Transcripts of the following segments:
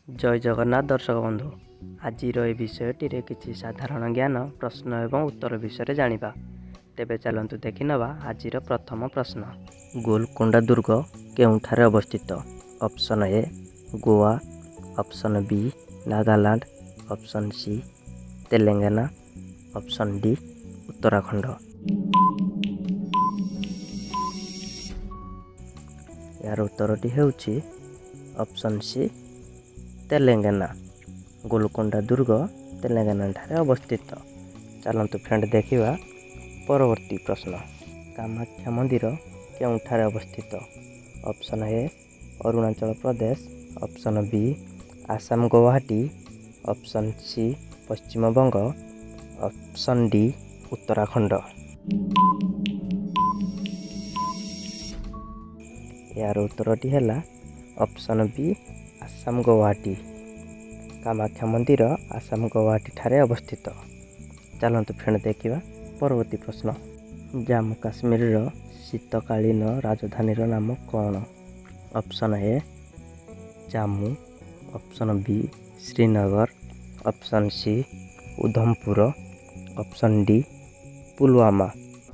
जय जगन्नाथ दर्शक बंधु आज विषयटी किसी साधारण ज्ञान प्रश्न एवं उत्तर विषय जानिबा। तेबे चलंतु देखि नवा आज प्रथम प्रश्न। गोलकोंडा दुर्ग केउठारे अवस्थित? Option A Goa, option B Nagaland, option C Telangana, option D Uttarakhand. यार उत्तरटी हेउछि ऑप्शन सी तेलंगाना। गोलकोंडा दुर्ग तेलंगाना ठारे अवस्थित। चलंतु फ्रेंड देखिबा परवर्ती प्रश्न। कामाख्या मंदिर केउठारे अवस्थित? Option A Arunachal Pradesh, option B Assam Guwahati, option C Paschim Banga, option D Uttarakhand. यार उत्तरटी है ऑप्शन बी आसाम गुवाहाटी। कामाख्या मंदिर आसाम गुवाहाटी ठारे अवस्थित। चलंतु फ्रेंड देखिबा परवर्ती प्रश्न। जम्मू काश्मीर शीतकालीन राजधानी नाम कौन? Option A Jammu, option B Srinagar, option C Udhampur, option D Pulwama.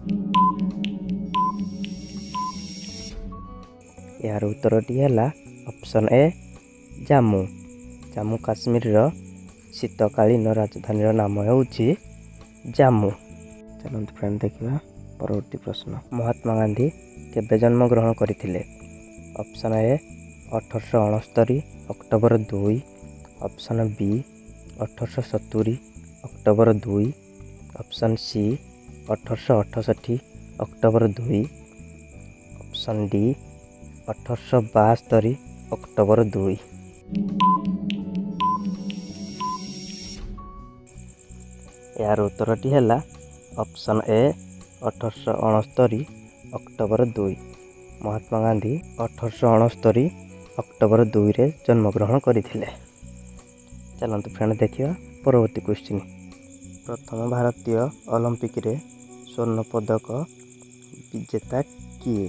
यार उत्तरटी है ऑप्शन ए जम्मू। जम्मू काश्मीर शीतकालीन राजधानी नाम होउछि जम्मू। चलंतु फ्रेंड देखिबा परवर्ती प्रश्न। महात्मा गांधी केबे जन्म ग्रहण करथिले? Option A 1869 October 2, option B 1870 October 2, option C 1868 October 2, option D 1872 October 2। यार उत्तरटी है option A 1869 October 2। Mahatma Gandhi 1869 October 2 रे जन्म ग्रहण करथिले। चलंतु फ्रेंड देखिबा परवर्ती क्वेश्चन। प्रथम भारतीय ओलंपिक रे स्वर्ण पदक विजेता किए?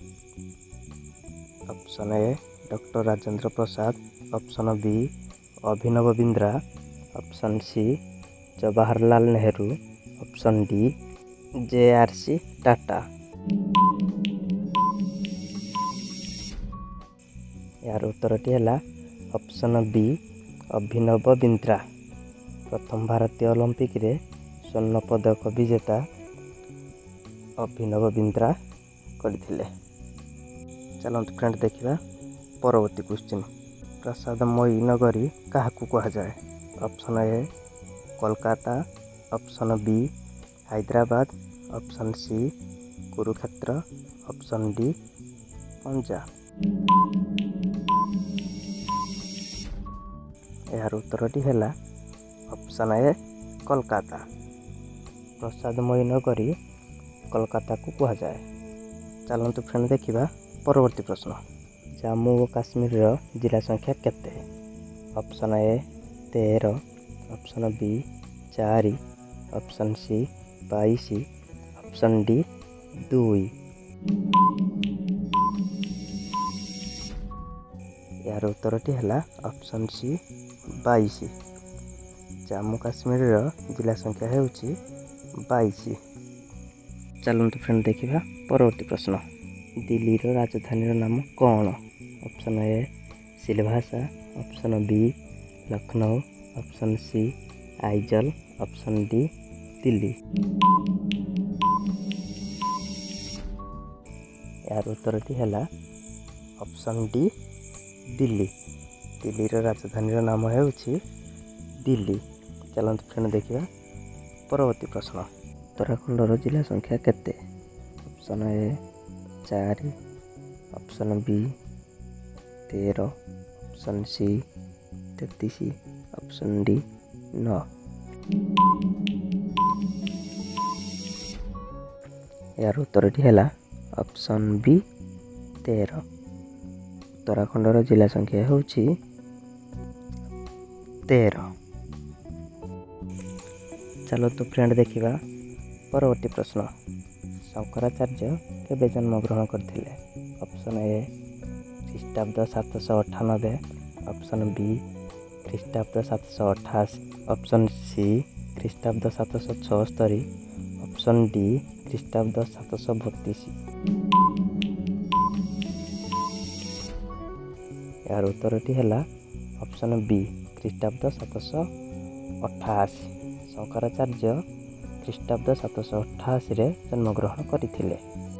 Option A doctor Rajendra Prasad, option B Abhinav Bindra, option C Jawaharlal Nehru, option D JRC Tata. यार उत्तरटी है ऑप्शन बी अभिनव बिंद्रा। प्रथम भारतीय ओलंपिक रे स्वर्ण पदक विजेता अभिनव बिंद्रा करथिले। चलंतु फ्रेंड देखिबा परवर्ती क्वेश्चन। प्रसादमयी नगरी काहाकू कहा जाए? Option A Kolkata, option B Hyderabad, option C Kurukshetra, option D Punjab. यार उत्तरटी है ऑप्शन ए कोलकाता। प्रसादमयी नगरी कोलकाता को कहा जाए। चलंतु फ्रेंड देखिबा परवर्ती प्रश्न। जम्मू और काश्मीर जिला संख्या केते? Option A 13, option B 4, option C 22, option D 2। यार उत्तरटी है ऑप्शन सी 22। जम्मू काश्मीर जिला संख्या है 22। चलंतु फ्रेंड देखिबा परवर्ती प्रश्न। दिल्ली राजधानी नाम कौन? Option A Silvassa, option B Lucknow, option C Aizawl, option D Delhi. यार उत्तरटी है ऑप्शन डी दिल्ली। दिल्ली राजधानी नाम है दिल्ली। चलंतु फ्रेंड देखिबा परवर्ती प्रश्न। उत्तराखंड जिला संख्या केते? Option A 4, option B 13, option C 33, option D 9। यार उत्तरटी है ऑप्शन बी 13। उत्तराखंड जिला संख्या होउछि 13। चलो तो फ्रेंड देखिबा परवर्ती प्रश्न। शंकराचार्य केबे जन्म ग्रहण करथिले? ऑप्शन ए ख्रीष्टाब्द 798, ऑप्शन बी ଖ୍ରୀଷ୍ଟାବ୍ଦ 788, ଅପସନ୍ ସି ଖ୍ରୀଷ୍ଟାବ୍ଦ 776, ଅପସନ୍ ଡି ଖ୍ରୀଷ୍ଟାବ୍ଦ 732। ଏହାର ଉତ୍ତରଟି ହେଲା ଅପସନ୍ ବି ଖ୍ରୀଷ୍ଟାବ୍ଦ 788। ଶଙ୍କରାଚାର୍ଯ୍ୟ ଖ୍ରୀଷ୍ଟାବ୍ଦ 788ରେ ଜନ୍ମଗ୍ରହଣ କରିଥିଲେ।